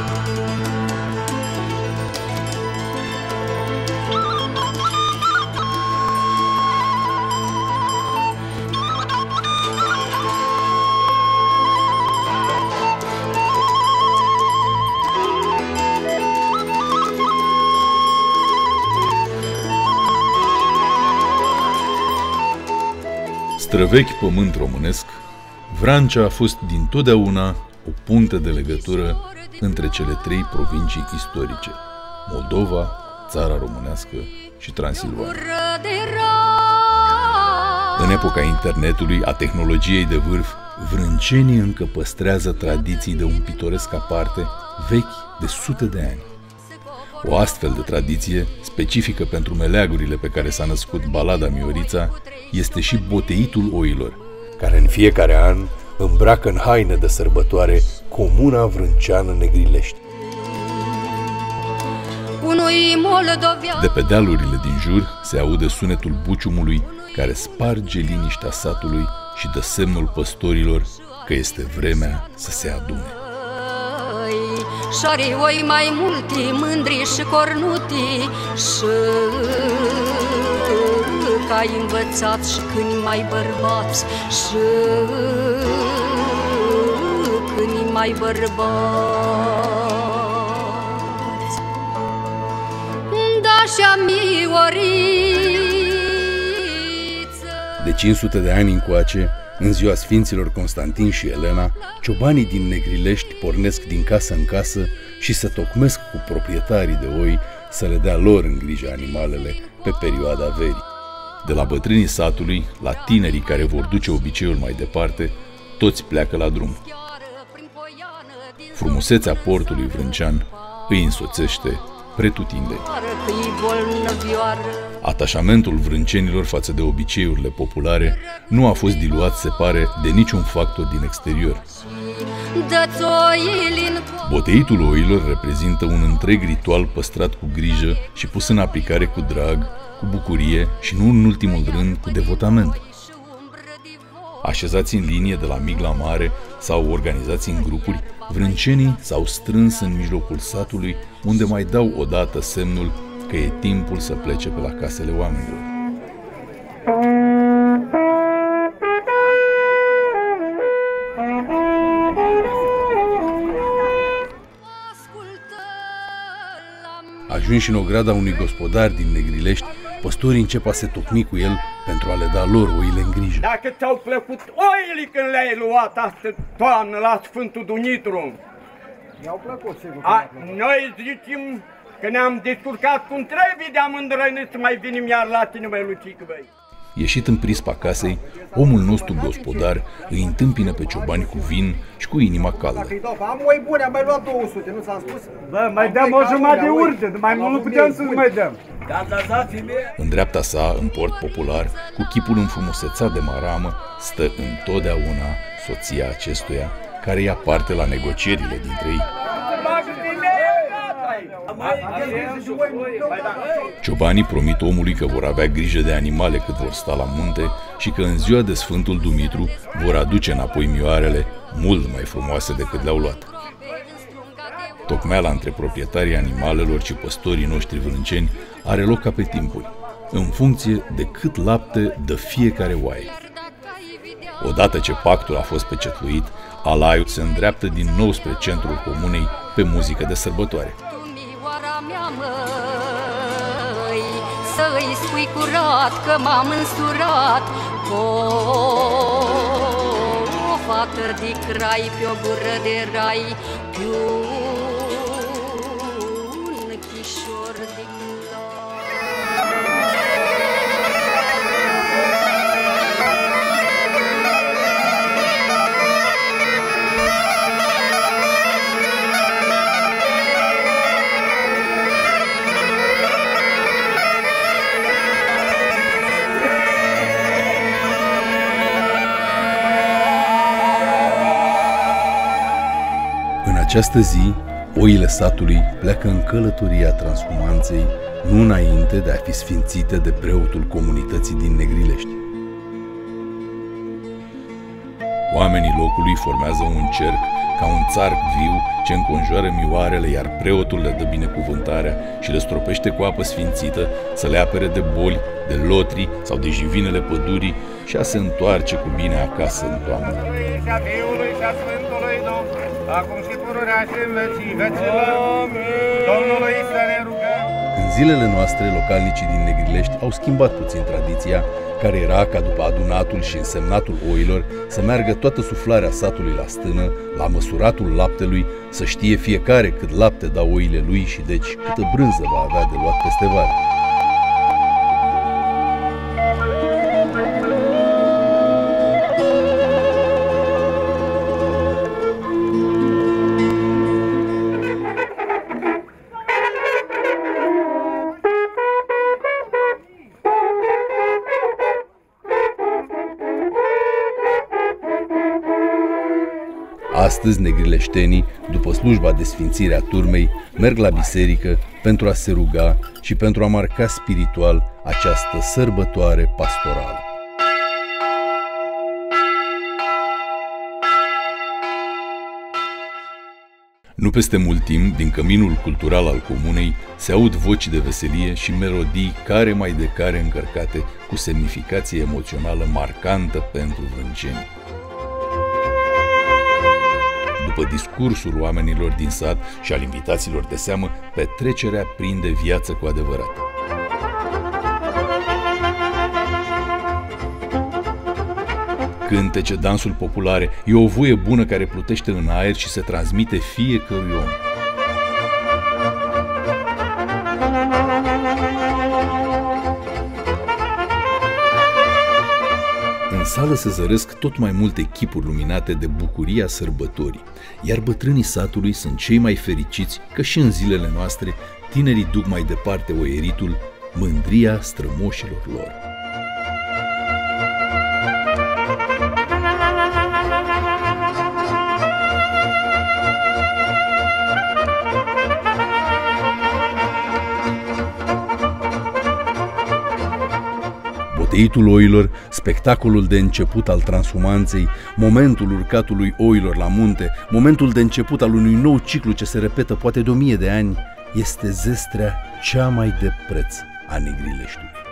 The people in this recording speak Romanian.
Străvechi pământ românesc, Vrancea a fost dintotdeauna o punte de legătură între cele trei provincii istorice, Moldova, Țara Românească și Transilvania. În epoca internetului, a tehnologiei de vârf, vrâncenii încă păstrează tradiții de un pitoresc aparte, vechi de sute de ani. O astfel de tradiție, specifică pentru meleagurile pe care s-a născut balada Miorița, este și boteitul oilor, care în fiecare an îmbracă în haine de sărbătoare comuna vrânceană Negrilești. De pe dealurile din jur se aude sunetul buciumului care sparge liniștea satului și dă semnul păstorilor că este vremea să se adune. Și-are oi mai multi, mândri și cornuti, și că ai învățat și câini mai bărbați, și câini mai bărbați. Da, și-a Mioriță. De 500 de ani încoace, în ziua Sfinților Constantin și Elena, ciobanii din Negrilești pornesc din casă în casă și se tocmesc cu proprietarii de oi să le dea lor în grijă animalele pe perioada verii. De la bătrânii satului, la tinerii care vor duce obiceiul mai departe, toți pleacă la drum. Frumusețea portului vrâncean îi însoțește pretutindeni. Atașamentul vrâncenilor față de obiceiurile populare nu a fost diluat, se pare, de niciun factor din exterior. Boteitul oilor reprezintă un întreg ritual păstrat cu grijă și pus în aplicare cu drag, cu bucurie și, nu în ultimul rând, cu devotament. Așezați în linie de la mic la mare sau organizați în grupuri, vrâncenii s-au strâns în mijlocul satului, unde mai dau odată semnul că e timpul să plece pe la casele oamenilor. Ajunși în ograda unui gospodar din Negrilești, păstorii încep a se tocmi cu el pentru a le da lor oile în grijă. Dacă ți-au plăcut oile când le-ai luat astă toamnă la Sfântul Dumitru? Mi-au plăcut, sigur. Noi zicem că ne-am descurcat cum trebuie de-am îndrăinit să mai venim iar la tine, mai Lucică, băi. Ieșit în prispa casei, omul nostru gospodar îi întâmpină pe ciobani cu vin și cu inima caldă. Am oi bune, am mai luat 200, nu ți-am spus? Bă, mai dăm o jumătate de urte, mai mult nu putem să-ți mai dăm. În dreapta sa, în port popular, cu chipul înfrumusețat de maramă, stă întotdeauna soția acestuia, care ia parte la negocierile dintre ei. Ciobanii promit omului că vor avea grijă de animale cât vor sta la munte și că în ziua de Sfântul Dumitru vor aduce înapoi mioarele mult mai frumoase decât le-au luat. Tocmeala între proprietarii animalelor și păstorii noștri vrânceni are loc ca pe timpuri, în funcție de cât lapte dă fiecare oaie. Odată ce pactul a fost pecetluit, alaiul se îndreaptă din nou spre centrul comunei pe muzică de sărbătoare. Să-i spui curat că m-am însurat, o fată de crai pe o gură de rai, pe un chișor de În această zi, oile satului pleacă în călătoria transhumanței, nu înainte de a fi sfințite de preotul comunității din Negrilești. Oamenii locului formează un cerc ca un țarc viu ce înconjoară mioarele, iar preotul le dă binecuvântarea și le stropește cu apă sfințită să le apere de boli, de lotri sau de jivinele pădurii și a se întoarce cu bine acasă în toamnă. Și a Fiului și a Sfântului Duh, acum și pururea și în vecii vecilor. Domnului să ne rugăm. În zilele noastre, localnicii din Negrilești au schimbat puțin tradiția, care era ca după adunatul și însemnatul oilor să meargă toată suflarea satului la stână, la măsuratul laptelui, să știe fiecare cât lapte dau oile lui și deci câtă brânză va avea de luat peste vară. Astăzi, negrileștenii, după slujba de sfințire a turmei, merg la biserică pentru a se ruga și pentru a marca spiritual această sărbătoare pastorală. Nu peste mult timp, din căminul cultural al comunei, se aud voci de veselie și melodii care mai de care încărcate cu semnificație emoțională marcantă pentru vrânceni. După discursul oamenilor din sat și al invitaților de seamă, petrecerea prinde viață cu adevărat. Cântece, dansuri populare, e o voie bună care plutește în aer și se transmite fiecărui om. În sală se zăresc tot mai multe chipuri luminate de bucuria sărbătorii, iar bătrânii satului sunt cei mai fericiți că și în zilele noastre tinerii duc mai departe oieritul, mândria strămoșilor lor. Boteitul oilor, spectacolul de început al transhumanței, momentul urcatului oilor la munte, momentul de început al unui nou ciclu ce se repetă poate de 1000 de ani, este zestrea cea mai de preț a Negrileștiului.